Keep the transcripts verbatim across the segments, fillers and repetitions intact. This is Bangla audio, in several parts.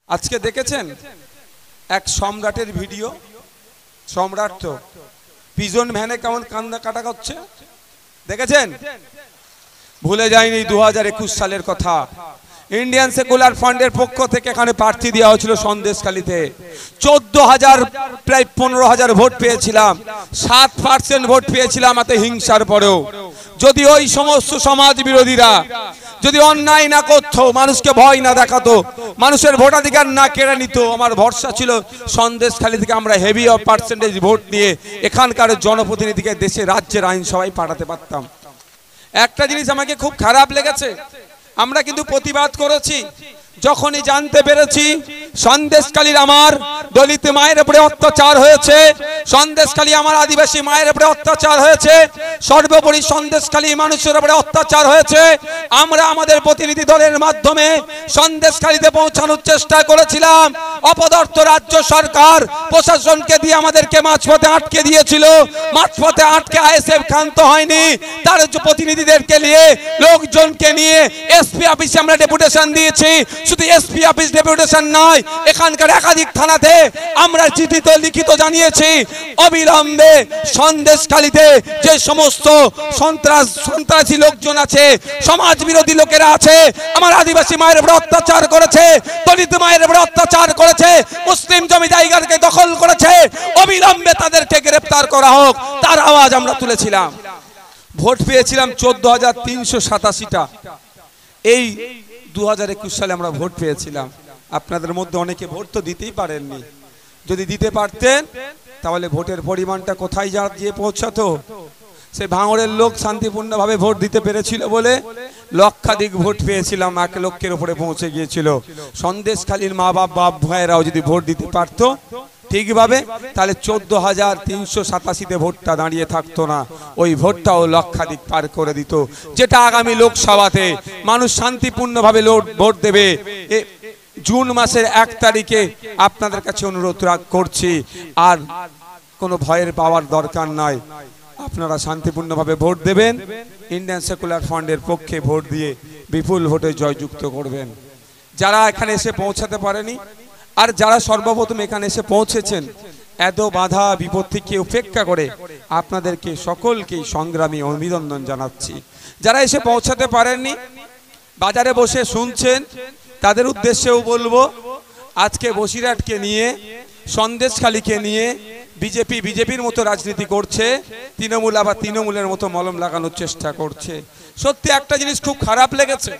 আজকে দেখেছেন এক সম্রাটের ভিডিও। সম্রাট তো পিজন ভ্যানে কেমন কান্না কাটা করছে দেখেছেন? ভুলে যায়নি দু হাজার একুশ সালের কথা। ইন্ডিয়ান সেকুলার ফান্ডের পক্ষ থেকে এখানে প্রার্থী দেওয়া হয়েছিল সন্দেশখালীতে। চোদ্দ হাজার প্রায় পনেরো হাজার ভোট পেয়েছিলাম, সাত পার্সেন্ট ভোট পেয়েছিলাম এত হিংসার পরেও। যদি ওই সমস্ত সমাজ বিরোধীরা যদি অন্যায় না করতো, মানুষকে ভয় না দেখাতো, মানুষের ভোটাধিকার না কেড়ে নিত, আমার ভরসা ছিল সন্দেশখালী থেকে আমরা হেভি অফ পার্সেন্টেজ ভোট নিয়ে এখানকার জনপ্রতিনিধিকে দেশে রাজ্যের আইনসভায় পাঠাতে পারতাম। একটা জিনিস আমাকে খুব খারাপ লেগেছে, আমরা কিন্তু প্রতিবাদ করেছি যখনই জানতে পেরেছি সন্দেশখালীর আমার দলিত মায়ের উপরে অত্যাচার হয়েছে, সন্দেশখালী আমার আদিবাসী মায়ের উপরে অত্যাচার হয়েছে, সর্বোপরি সন্দেশখালী মানুষের উপরে অত্যাচার হয়েছে। আমরা আমাদের প্রতিনিধি দলের মাধ্যমে সন্দেশখালীতে পৌঁছানোর চেষ্টা করেছিলাম। অপদার্থ রাজ্য সরকার প্রশাসনকে দিয়ে আমাদেরকে মাঝপথে আটকে দিয়েছিল। মাঝপথে আটকে আইএসএফ ক্ষান্ত হয়নি, তার প্রতিনিধিদেরকে নিয়ে লোকজনকে নিয়ে এসপি অফিসে আমরা ডেপুটেশন দিয়েছি। শুধু এসপি অফিস ডেপুটেশন নয়, এখানকার একাধিক থানাতে আমরা চিঠিতে লিখিত জানিয়েছি অবিলম্বে সন্দেশখালীতে যে সমস্ত সন্ত্রাস সন্ত্রাসী লোকজন আছে, সমাজ বিরোধী লোকেরা আছে, আমার আদিবাসী মায়ের উপর অত্যাচার করেছে, দলিত মায়ের উপর অত্যাচার করেছে, মুসলিম জমি জায়গাকে দখল করেছে, অবিলম্বে তাদেরকে গ্রেফতার করা হোক, তার আওয়াজ আমরা তুলেছিলাম। ভোট পেয়েছিলাম চোদ্দ হাজার তিনশো সাতাশিটা। এই দু হাজার একুশ সালে আমরা ভোট পেয়েছিলাম। আপনাদের মধ্যে অনেকে ভোট তো দিতেই পারেননি। যদি দিতে পারতেন তাহলে ভোটের পরিমাণটা কোথায় যা গিয়ে পৌঁছাতো। সে ভাঙড়ের লোক শান্তিপূর্ণভাবে ভোট দিতে পেরেছিল বলে লক্ষাধিক ভোট পেয়েছিলাম, এক লক্ষের উপরে পৌঁছে গিয়েছিল। সন্দেশখালীর মা বাপ বাপ ভাইয়েরাও যদি ভোট দিতে পারতো ঠিকভাবে, তাহলে চোদ্দ হাজার তিনশো সাতাশিতে ভোটটা দাঁড়িয়ে থাকতো না, ওই ভোটটাও লক্ষাধিক পার করে দিত, যেটা আগামী লোকসভাতে মানুষ শান্তিপূর্ণভাবে ভোট দেবে। জুন মাসের এক তারিখে আপনাদের কাছে অনুরোধ করছি, আর কোনো ভয়ের পাওয়ার দরকার নাই, আপনারা শান্তিপূর্ণভাবে ভোট দেবেন, ইন্ডিয়ান সেকুলার ফান্ডের পক্ষে ভোট দিয়ে বিপুল ভোটে জয়যুক্ত করবেন। যারা এখানে এসে পৌঁছাতে পারেনি আর যারা সর্বপ্রথম এখানে এসে পৌঁছেছেন, এত বাধা বিপত্তিকে উপেক্ষা করে আপনাদেরকে সকলকেই সংগ্রামী অভিনন্দন জানাচ্ছি। যারা এসে পৌঁছাতে পারেননি, বাজারে বসে শুনছেন, তাদের উদ্দেশ্যেও বলবো, আজকে বসিরহাটকে নিয়ে, সন্দেশখালীকে নিয়ে বিজেপি বিজেপির মতো রাজনীতি করছে, তৃণমূল আবার তৃণমূলের মতো মলম লাগানোর চেষ্টা করছে। সত্যি একটা জিনিস খুব খারাপ লেগেছে,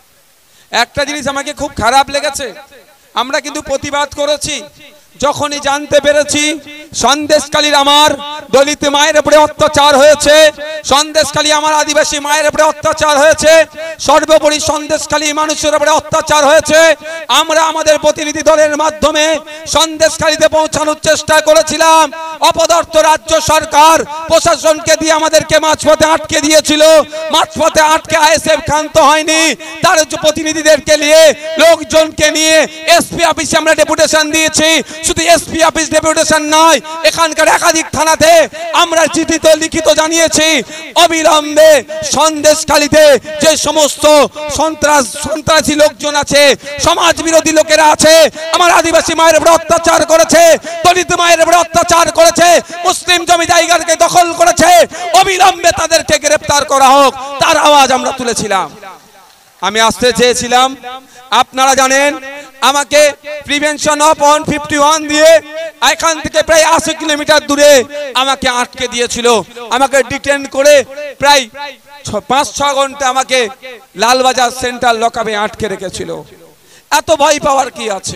একটা জিনিস আমাকে খুব খারাপ লেগেছে। আমরা কিন্তু প্রতিবাদ করেছি যখনই জানতে পেরেছি সন্দেশখালীর আমার দলিত মায়ের উপরে অত্যাচার হয়েছে, সন্দেশখালী আমার আদিবাসী মায়ের উপরে অত্যাচার হয়েছে, সর্বোপরি সন্দেশখালী মানুষের উপরে অত্যাচার হয়েছে। আমরা আমাদের প্রতিনিধি দলের মাধ্যমে সন্দেশখালীতে পৌঁছানোর চেষ্টা করেছিলাম। অপদার্থ রাজ্য সরকার প্রশাসনকে দিয়ে আমাদেরকে মাঝপথে আটকে দিয়েছিল। মাঝপথে আটকে আইএসএফ ক্ষান্ত হয়নি, তার প্রতিনিধিদেরকে নিয়ে লোকজনকে নিয়ে এসপি অফিসে আমরা ডেপুটেশন দিয়েছি। শুধু এসপি অফিস ডেপুটেশন নয়, এখানকার একাধিক থানাতে আমরা চিঠিতে লিখিত জানিয়েছি অবিলম্বে সন্দেশখালীতে যে সমস্ত সন্ত্রাস সন্ত্রাসী লোকজন আছে, সমাজ বিরোধী লোকেরা আছে, আমার আদিবাসী মায়ের উপর অত্যাচার করেছে, দলিত মায়ের উপর অত্যাচার করেছে, মুসলিম জমি জায়গাকে দখল করেছে, অবিলম্বে তাদেরকে গ্রেফতার করা হোক, তার আওয়াজ আমরা তুলেছিলাম। আমি আসতে চেয়েছিলাম, আপনারা জানেন আমাকে prevention of one fifty one দিয়ে এখান থেকে প্রায় আশি কিলোমিটার দূরে আমাকে আটকে দিয়েছিল। আমাকে ডিটেন করে প্রায় পাঁচ ছ ঘন্টা আমাকে লালবাজার সেন্ট্রাল লকআপে আটকে রেখেছিল। এত ভয় পাওয়ার কি আছে?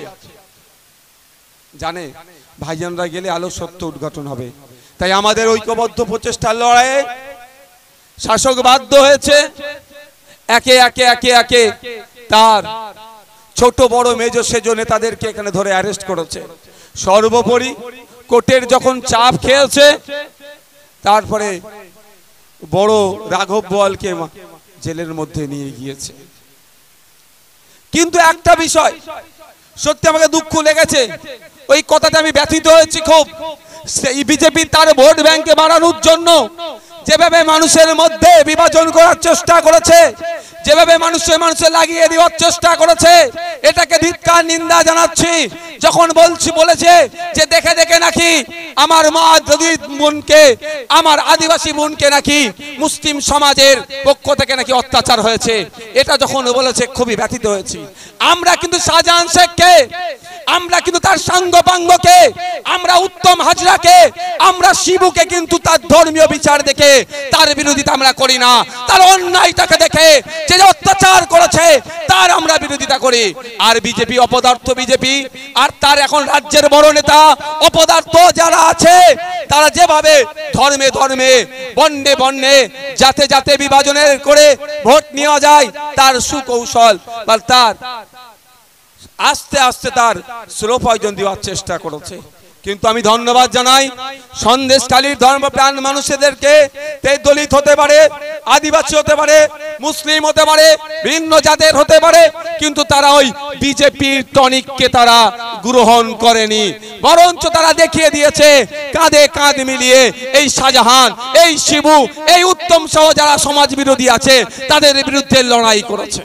জানে ভাইজানরা গেলে আলো সত্য উদ্ঘাটন হবে। তাই আমাদের ঐক্যবদ্ধ প্রচেষ্টার লড়াইয়ে শাসক বাধ্য হয়েছে একে একে একে একে তার ছোট বড় মেজো সেজো নেতাদেরকে এখানে ধরে অ্যারেস্ট করেছে। সর্বোপরি কোর্টের যখন চাপ খেয়েছে, তারপরে বড় রাঘব বোয়ালকে জেলের মধ্যে নিয়ে গিয়েছে। কিন্তু একটা বিষয় সত্যি আমাকে দুঃখ লেগেছে, ওই কথাতে আমি ব্যথিত হয়েছি খুব। সেই বিজেপি তার ভোট ব্যাংকে বাড়ানোর জন্য যেভাবে মানুষের মধ্যে বিভাজন করার চেষ্টা করেছে, যেভাবে মানুষের মানুষে লাগিয়ে দেওয়ার চেষ্টা করেছে, এটাকে ধিক্কার নিন্দা জানাচ্ছি। যখন বলছি বলেছে যে দেখে দেখে নাকি আমার মা দলিত বোনকে, আমার আদিবাসী বোনকে নাকি মুসলিম সমাজের পক্ষ থেকে নাকি অত্যাচার হয়েছে, এটা যখন বলেছে খুবই ব্যথিত হয়েছি। আমরা কিন্তু শাহজাহান শেখকে, আমরা কিন্তু তার সাঙ্গপাঙ্গকে, আমরা উত্তম হাজরাকে, আমরা শিবুকে কিন্তু তার ধর্মীয় বিচার দেখে তার বিরোধিতা আমরা করি না। তার অন্যায়টাকে দেখে যে অত্যাচার করেছে তার আমরা বিরোধিতা করি। আর বিজেপি অপদার্থ বিজেপি আর তার এখন রাজ্যের বড় নেতা অপদার্থ যারা আছে, তারা যেভাবে ধর্মে ধর্মে বন্যে বন্যে জাতে জাতে বিভাজনের করে ভোট নেওয়া যায়, তার সুকৌশল বা তার আস্তে আস্তে তার স্লো পয়জন দেওয়ার চেষ্টা করেছে। কিন্তু আমি ধন্যবাদ জানাই সন্দেশখালীর ধর্মপ্রাণ মানুষদেরকে, দলিত হতে পারে, আদিবাসী হতে পারে, মুসলিম হতে পারে, ভিন্ন জাতের হতে পারে, কিন্তু তারা ওই বিজেপির টনিককে তারা গ্রহণ করেনি, বরঞ্চ তারা দেখিয়ে দিয়েছে কাঁধে কাঁধ মিলিয়ে এই শাহজাহান, এই শিবু, এই উত্তম সহ যারা সমাজ বিরোধী আছে তাদের বিরুদ্ধে লড়াই করেছে।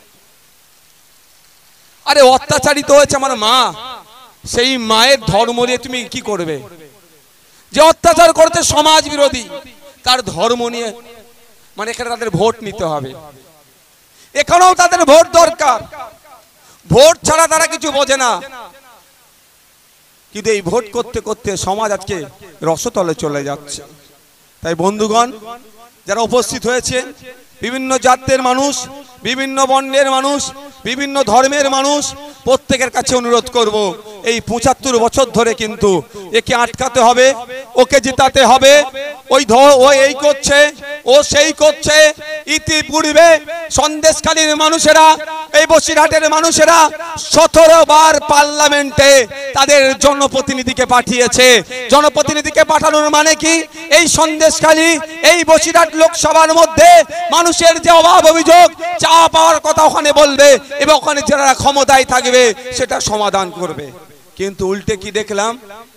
আরে অত্যাচারিত হয়েছে আমার মা, সেই মায়ের ধর্ম নিয়ে তুমি কি করবে? যে অত্যাচার করতে সমাজ বিরোধী, তার ধর্ম নিয়ে মানে এখানে তাদের ভোট নিতে হবে, এখানেও তাদের ভোট দরকার। ভোট ছাড়া তারা কিছু বোঝে না। কিন্তু এই ভোট করতে করতে সমাজ আজকে রসতলে চলে যাচ্ছে। তাই বন্ধুগণ যারা উপস্থিত হয়েছে, বিভিন্ন জাতের মানুষ, বিভিন্ন বর্ণের মানুষ, বিভিন্ন ধর্মের মানুষ, প্রত্যেকের কাছে অনুরোধ করব, এই পঁচাত্তর বছর ধরে কিন্তু একে আটকাতে হবে, ওকে জিতাতে হবে। ওই ও এই করছে, ও সেই করছে। ইতিপূর্বে সন্দেশখালীর মানুষেরা, এই বসিরহাটের মানুষেরা সতেরো বার পার্লামেন্টে তাদের জনপ্রতিনিধিকে পাঠিয়েছে। জনপ্রতিনিধিকে পাঠানোর মানে কি? এই সন্দেশখালী, এই বসিরহাট লোকসভার মধ্যে মানুষের যে অভাব অভিযোগ চা পাওয়ার কথা ওখানে বলবে এবং ওখানে যারা ক্ষমতায় থাকবে সেটা সমাধান করবে। কিন্তু উল্টে কি দেখলাম,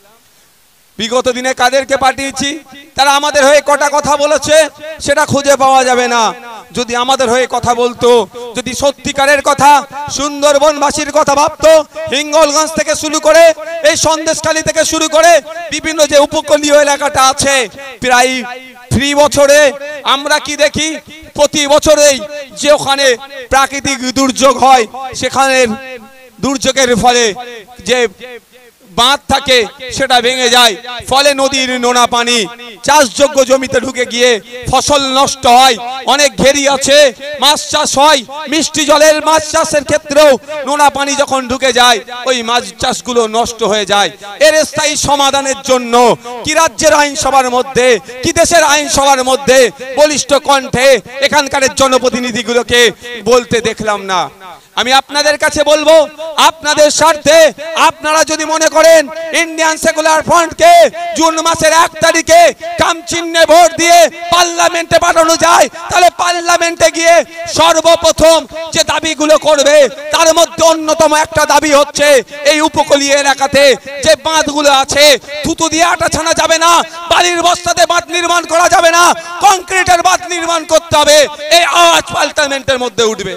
বিগত দিনে কাদেরকে পাঠিয়েছি, তারা আমাদের হয়ে কটা কথা বলেছে সেটা খুঁজে পাওয়া যাবে না। যদি আমাদের হয়ে কথা বলতো, যদি সত্যিকারের কথা সুন্দরবনবাসীর কথা ভাবতো, হিঙ্গলগঞ্জ থেকে শুরু করে এই সন্দেশখালী থেকে শুরু করে বিভিন্ন যে উপকূলীয় এলাকাটা আছে, প্রায় ফ্রি বছরে আমরা কি দেখি, প্রতি বছরেই যে ওখানে প্রাকৃতিক দুর্যোগ হয়, সেখানে দুর্যোগের ফলে যে বাঁধ থাকে সেটা ভেঙে যায়, ফলে নদীর নোনা পানি চাষযোগ্য জমিতে ঢুকে গিয়ে ফসল নষ্ট হয়। অনেক ঘেরি আছে, মাছ চাষ হয়, মিষ্টি জলের মাছ চাষের ক্ষেত্রেও নোনা পানি যখন ঢুকে যায় ওই মাছ চাষগুলো নষ্ট হয়ে যায়। এর স্থায়ী সমাধানের জন্য কি রাজ্যের আইনসভার মধ্যে, কি দেশের আইনসভার মধ্যে বলিষ্ঠ কণ্ঠে এখানকার জনপ্রতিনিধিগুলোকে বলতে দেখলাম না। আমি আপনাদের কাছে বলবো, আপনাদের স্বার্থে আপনারা যদি মনে করেন ইন্ডিয়ান সেকুলার ফ্রন্টকে জুন মাসের এক তারিখে কাম চিহ্নে ভোট দিয়ে পার্লামেন্টে পাঠানো যায়, তাহলে পার্লামেন্টে গিয়ে সর্বপ্রথম যে দাবিগুলো করবে তার মধ্যে অন্যতম একটা দাবি হচ্ছে এই উপকূলীয় এলাকাতে যে বাঁধগুলো আছে থুতু দিয়ে আটা ছানা যাবে না, বালির বস্তাতে বাঁধ নির্মাণ করা যাবে না, কংক্রিটের বাঁধ নির্মাণ করতে হবে। এই আওয়াজ পার্লামেন্টের মধ্যে উঠবে।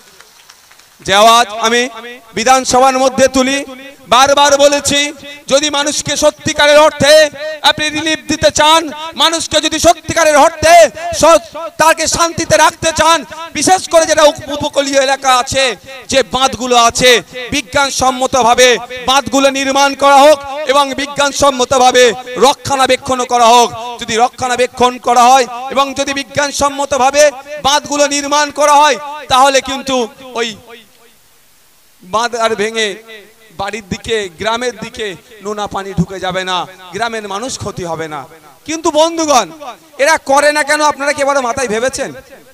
যে আওয়াজ আমি বিধানসভার মধ্যে তুলি, বারবার বলেছি, যদি মানুষকে সত্যিকারের অর্থে আপনি রিলিফ দিতে চান, মানুষকে যদি সত্যিকারের অর্থে তাকে শান্তিতে রাখতে চান, বিশেষ করে যেটা উপকূলীয় এলাকা আছে, যে বাঁধগুলো আছে, বিজ্ঞানসম্মতভাবে বাঁধগুলো নির্মাণ করা হোক এবং বিজ্ঞানসম্মতভাবে রক্ষণাবেক্ষণ করা হোক। যদি রক্ষণাবেক্ষণ করা হয় এবং যদি বিজ্ঞানসম্মতভাবে বাঁধগুলো নির্মাণ করা হয়, তাহলে কিন্তু ওই বাঁধ আর ভেঙে বাড়ির দিকে, গ্রামের দিকে নোনা পানি ঢুকে যাবে না, গ্রামের মানুষ ক্ষতি হবে না। কিন্তু বন্ধুগণ, এরা করে না কেন আপনারা কি এবারে মাথায় ভেবেছেন?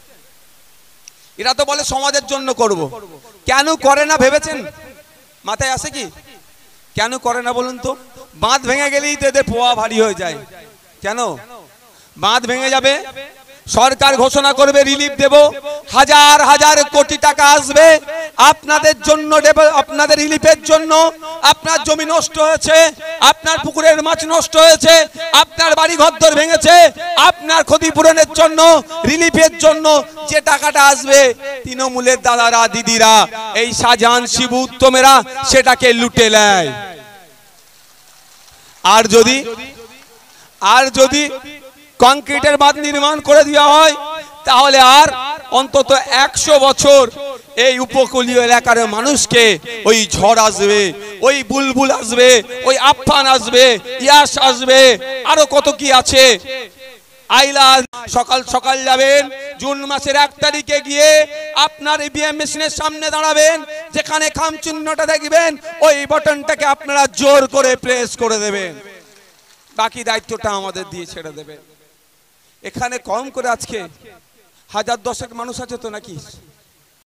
এরা তো বলে সমাজের জন্য করব, কেন করে না ভেবেছেন? মাথায় আসে কি কেন করে না বলুন তো? বাঁধ ভেঙে গেলেই তো এদের পোয়া ভারী হয়ে যায়। কেন বাঁধ ভেঙে যাবে? সরকার ঘোষণা করবে রিলিফ দেব, হাজার হাজার কোটি টাকা আসবে আপনাদের জন্য, আপনাদের রিলিফের জন্য। আপনার জমি নষ্ট হয়েছে, আপনার পুকুরের মাছ নষ্ট হয়েছে, আপনার বাড়ি ঘরদোর ভেঙেছে, আপনার ক্ষতিপূরণের জন্য, রিলিফের জন্য যে টাকাটা আসবে তৃণমূলের দাদারা দিদিরা, এই শাহজাহান শিবু উত্তমেরা সেটাকে লুটে নেয়। আর যদি আর যদি কংক্রিটের বাঁধ নির্মাণ করে দেওয়া হয় তাহলে আর অন্তত একশো বছর এই উপকূলীয় এলাকার মানুষকে ওই ঝড় আসবে, ওই বুলবুল আসবে, ওই আফফান আসবে, ইয়াস আসবে, আরো কত কি আছে। আইলা সকাল সকাল যাবেন, জুন মাসের এক তারিখে গিয়ে আপনার ইভিএম মেশিনের সামনে দাঁড়াবেন, যেখানে খাম চিহ্নটা দেখবেন ওই বাটনটাকে আপনারা জোর করে প্রেস করে দেবেন, বাকি দায়িত্বটা আমাদের দিয়ে ছেড়ে দেবেন। এখানে কম করে আজকে হাজার দশেক মানুষ আছে তো নাকি?